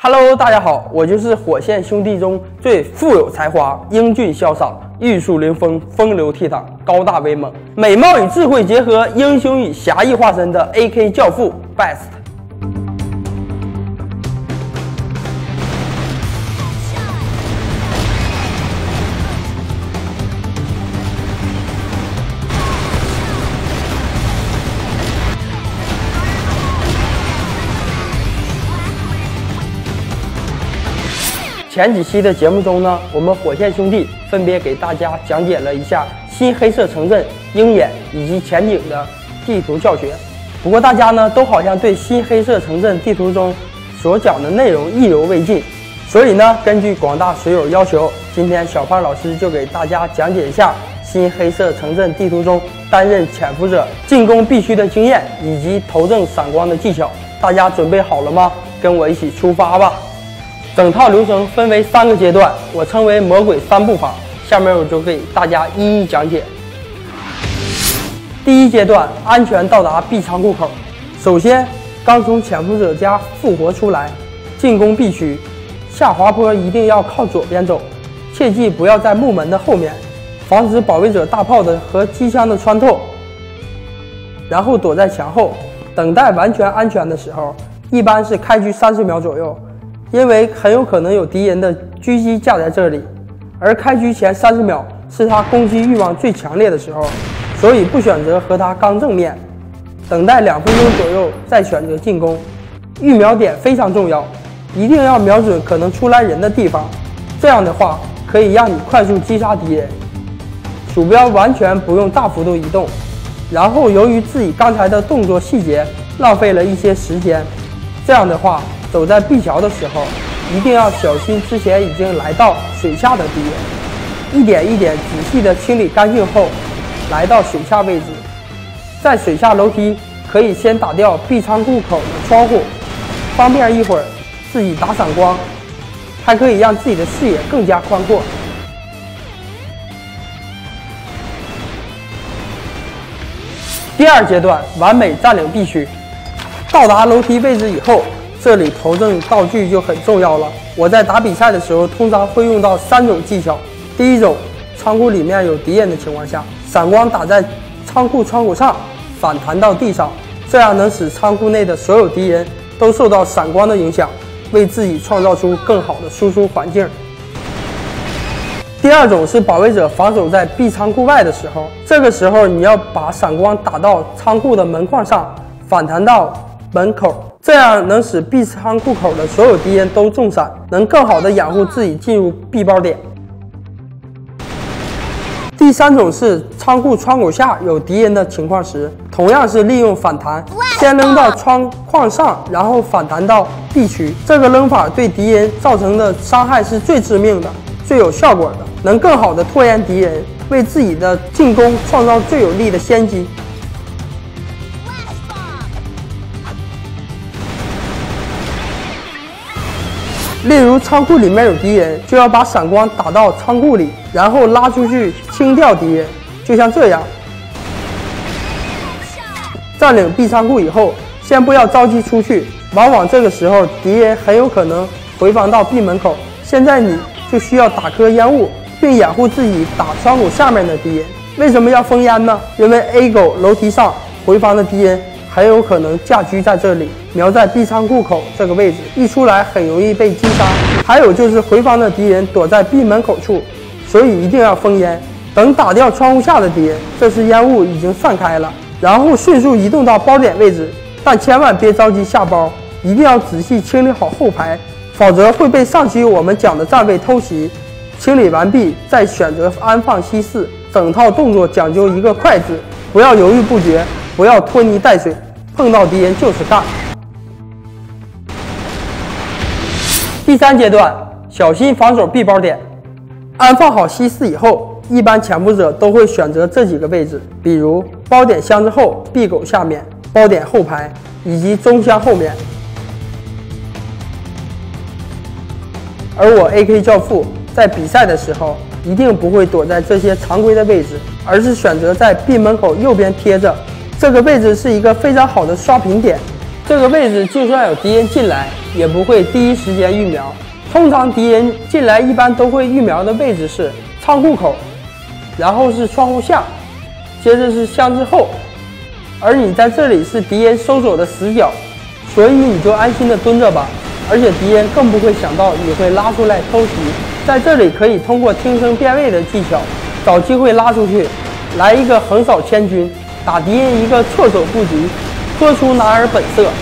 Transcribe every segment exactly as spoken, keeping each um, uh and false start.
Hello， 大家好，我就是火线兄弟中最富有才华、英俊潇洒、玉树临风、风流倜傥、高大威猛、美貌与智慧结合、英雄与侠义化身的 A K 教父 Best。前几期的节目中呢，我们火线兄弟分别给大家讲解了一下新黑色城镇、鹰眼以及前景的地图教学。不过大家呢都好像对新黑色城镇地图中所讲的内容意犹未尽，所以呢，根据广大水友要求，今天小胖老师就给大家讲解一下新黑色城镇地图中担任潜伏者进攻必须的经验以及投掷闪光的技巧。大家准备好了吗？跟我一起出发吧！整套流程分为三个阶段，我称为魔鬼三步法。下面我就给大家一一讲解。第一阶段，安全到达 B 仓库口。首先，刚从潜伏者家复活出来，进攻必须下滑坡一定要靠左边走，切记不要在木门的后面，防止保卫者大炮的和机枪的穿透。然后躲在墙后，等待完全安全的时候，一般是开局三十秒左右。因为很有可能有敌人的狙击架在这里，而开局前三十秒是他攻击欲望最强烈的时候，所以不选择和他刚正面，等待两分钟左右再选择进攻。预瞄点非常重要，一定要瞄准可能出来人的地方，这样的话可以让你快速击杀敌人。鼠标完全不用大幅度移动，然后由于自己刚才的动作细节浪费了一些时间，这样的话走在壁桥的时候，一定要小心之前已经来到水下的敌人，一点一点仔细的清理干净后，来到水下位置。在水下楼梯可以先打掉 B 仓库口的窗户，方便一会儿自己打闪光，还可以让自己的视野更加宽阔。第二阶段，完美占领 B 区。到达楼梯位置以后，这里投掷道具就很重要了。我在打比赛的时候，通常会用到三种技巧。第一种，仓库里面有敌人的情况下，闪光打在仓库窗口上，反弹到地上，这样能使仓库内的所有敌人都受到闪光的影响，为自己创造出更好的输出环境。第二种是保卫者防守在 B 仓库外的时候，这个时候你要把闪光打到仓库的门框上，反弹到门口。这样能使 B 仓库口的所有敌人都中闪，能更好的掩护自己进入 B 包点。第三种是仓库窗口下有敌人的情况时，同样是利用反弹，先扔到窗框上，然后反弹到 B 区。这个扔法对敌人造成的伤害是最致命的、最有效果的，能更好的拖延敌人，为自己的进攻创造最有利的先机。例如仓库里面有敌人，就要把闪光打到仓库里，然后拉出去清掉敌人，就像这样。占领 B 仓库以后，先不要着急出去，往往这个时候敌人很有可能回防到 B 门口，现在你就需要打颗烟雾，并掩护自己打窗口下面的敌人。为什么要封烟呢？因为 A 狗楼梯上回防的敌人很有可能架狙在这里，瞄在 B 仓库口这个位置，一出来很容易被击杀。还有就是回防的敌人躲在 B 门口处，所以一定要封烟。等打掉窗户下的敌人，这时烟雾已经散开了，然后迅速移动到包点位置，但千万别着急下包，一定要仔细清理好后排，否则会被上期我们讲的站位偷袭。清理完毕，再选择安放西四，整套动作讲究一个快字，不要犹豫不决，不要拖泥带水，碰到敌人就是干。第三阶段，小心防守 B 包点。安放好西四以后，一般潜伏者都会选择这几个位置，比如包点箱之后、B 狗下面、包点后排以及中箱后面。而我 A K 教父在比赛的时候，一定不会躲在这些常规的位置，而是选择在 B 门口右边贴着。这个位置是一个非常好的刷屏点，这个位置就算有敌人进来， 也不会第一时间育苗。通常敌人进来一般都会育苗的位置是仓库口，然后是窗户下，接着是箱子后，而你在这里是敌人搜索的死角，所以你就安心的蹲着吧。而且敌人更不会想到你会拉出来偷袭，在这里可以通过听声辨位的技巧，找机会拉出去，来一个横扫千军，打敌人一个措手不及，拖出男儿本色。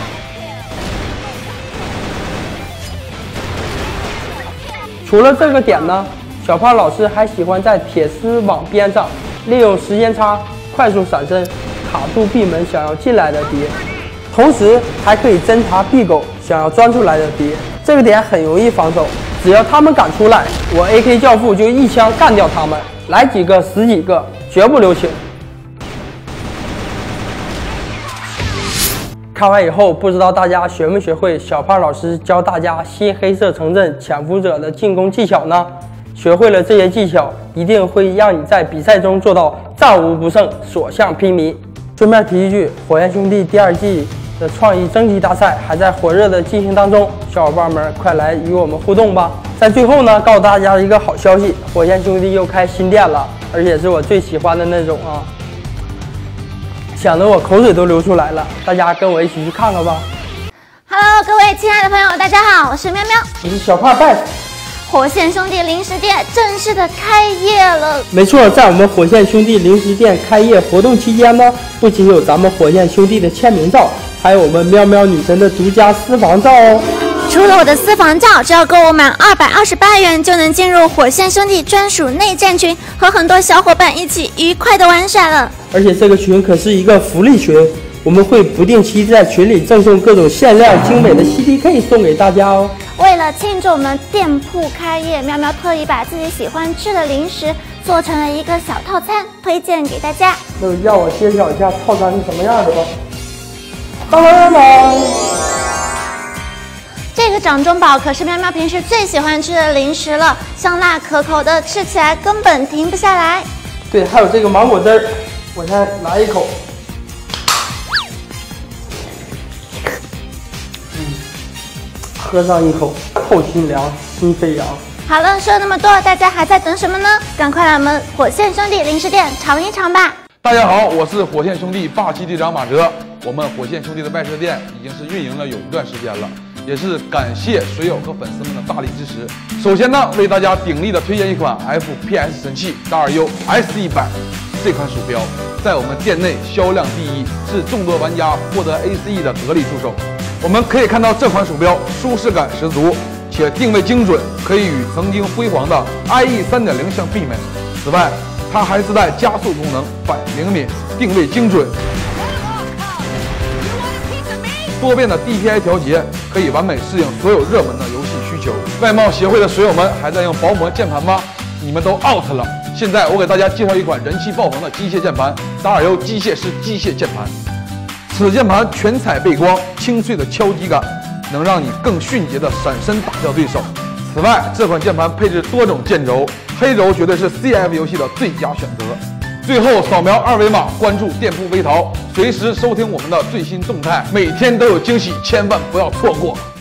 除了这个点呢，小胖老师还喜欢在铁丝网边上利用时间差快速闪身，卡住闭门想要进来的敌人，同时还可以侦察闭狗想要钻出来的敌人。这个点很容易防守，只要他们敢出来，我 A K 教父就一枪干掉他们，来几个死几个，绝不留情。看完以后，不知道大家学没学会小胖老师教大家新黑色城镇潜伏者的进攻技巧呢？学会了这些技巧，一定会让你在比赛中做到战无不胜，所向披靡。顺便提一句，火焰兄弟第二季的创意征集大赛还在火热的进行当中，小伙伴们快来与我们互动吧！在最后呢，告诉大家一个好消息，火焰兄弟又开新店了，而且是我最喜欢的那种啊！想得我口水都流出来了，大家跟我一起去看看吧。 Hello， 各位亲爱的朋友，大家好，我是喵喵， 我是小胖拜。 火线兄弟零食店正式的开业了。 没错，在我们火线兄弟零食店开业活动期间呢，不仅有咱们火线兄弟的签名照，还有我们喵喵女神的独家私房照哦。 除了我的私房照，只要购物满二百二十八元，就能进入火线兄弟专属内战群，和很多小伙伴一起愉快的玩耍了。 而且这个群可是一个福利群，我们会不定期在群里赠送各种限量精美的 C D K 送给大家哦。 为了庆祝我们店铺开业，喵喵特意把自己喜欢吃的零食做成了一个小套餐，推荐给大家。 那就让我揭晓一下套餐是什么样的吧。当当当！ 这个掌中宝可是喵喵平时最喜欢吃的零食了，香辣可口的，吃起来根本停不下来。 对，还有这个芒果汁儿，我先来一口。嗯，喝上一口，透心凉，心飞扬。 好了，说了那么多，大家还在等什么呢？赶快来我们火线兄弟零食店尝一尝吧！ 大家好，我是火线兄弟霸气队长马哲。我们火线兄弟的外设店已经是运营了有一段时间了，也是感谢水友和粉丝们的大力支持。首先呢，为大家鼎力的推荐一款 F P S 神器达尔优 S 一百，这款鼠标在我们店内销量第一，是众多玩家获得 A C E 的得力助手。我们可以看到这款鼠标舒适感十足，且定位精准，可以与曾经辉煌的 I E 三点零相媲美。此外，它还自带加速功能，反应灵敏，定位精准。多变的 D P I 调节可以完美适应所有热门的游戏需求。外贸协会的水友们还在用薄膜键盘吗？你们都 out 了。现在我给大家介绍一款人气爆棚的机械键盘——达尔优机械师机械键盘。此键盘全彩背光，清脆的敲击感能让你更迅捷的闪身打掉对手。此外，这款键盘配置多种键轴，黑轴绝对是 C F 游戏的最佳选择。最后扫描二维码关注店铺微淘，随时收听我们的最新动态，每天都有惊喜，千万不要错过。